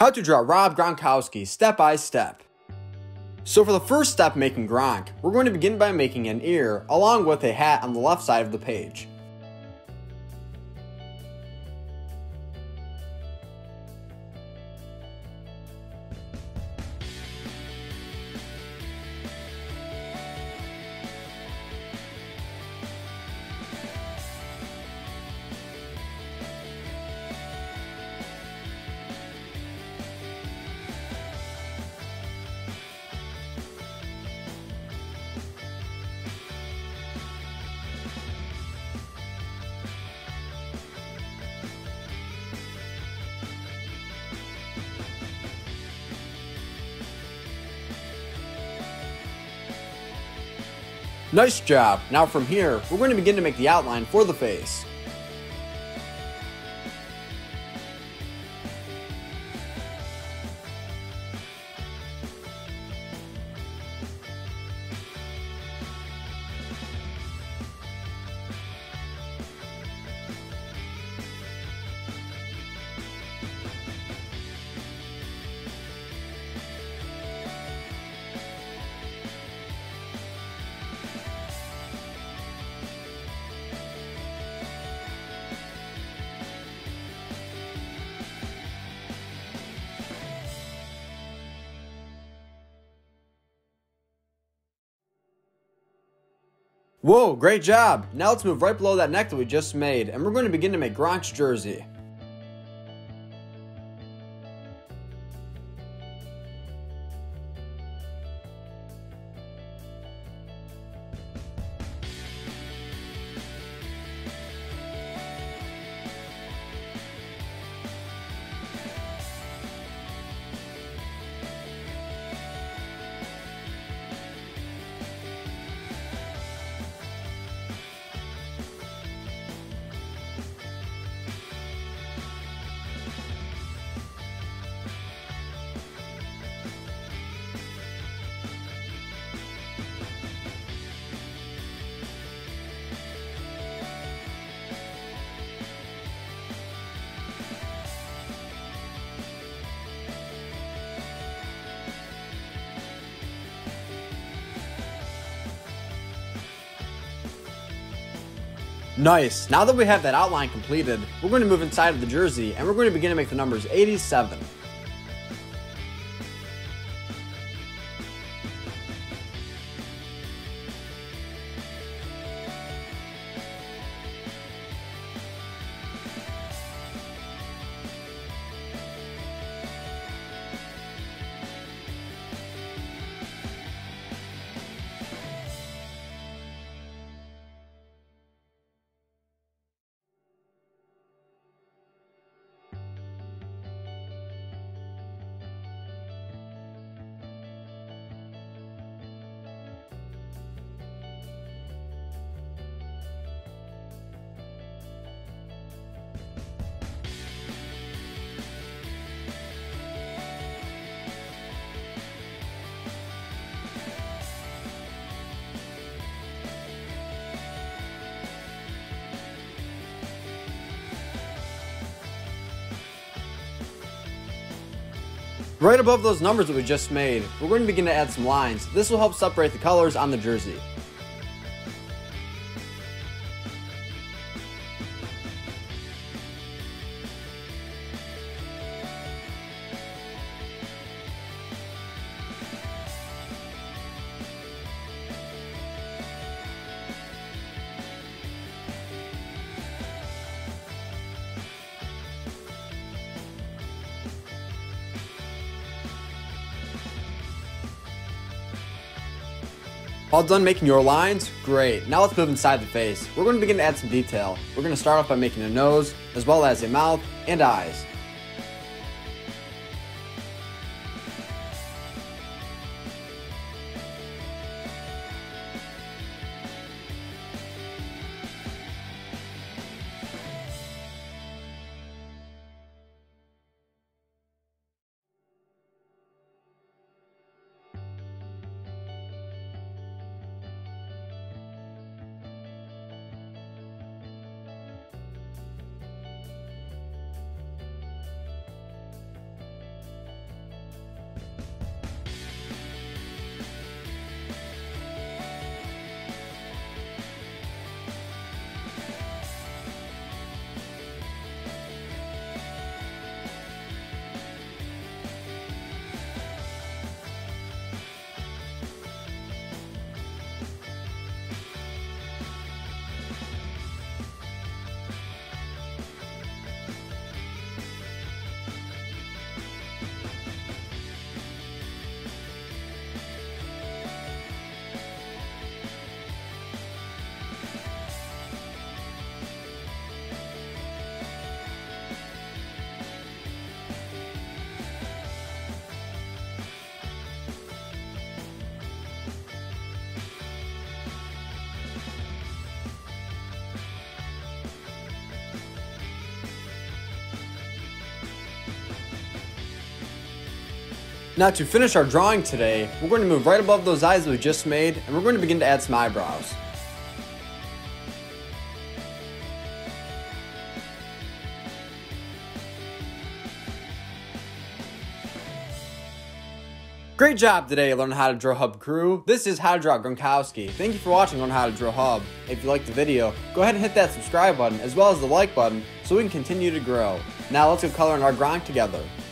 How to draw Rob Gronkowski step by step. So for the first step making Gronk, we're going to begin by making an ear along with a hat on the left side of the page. Nice job! Now from here, we're going to begin to make the outline for the face. Whoa, great job! Now let's move right below that neck that we just made, and we're going to begin to make Gronk's jersey. Nice! Now that we have that outline completed, we're going to move inside of the jersey and we're going to begin to make the numbers 87. Right above those numbers that we just made, we're going to begin to add some lines. This will help separate the colors on the jersey. All done making your lines? Great. Now let's move inside the face. We're going to begin to add some detail. We're going to start off by making a nose, as well as a mouth and eyes. Now to finish our drawing today, we're going to move right above those eyes that we just made, and we're going to begin to add some eyebrows. Great job today learning how to draw Hub Crew. This is How to Draw Gronkowski. Thank you for watching on How to Draw Hub. If you liked the video, go ahead and hit that subscribe button as well as the like button so we can continue to grow. Now let's go coloring our Gronk together.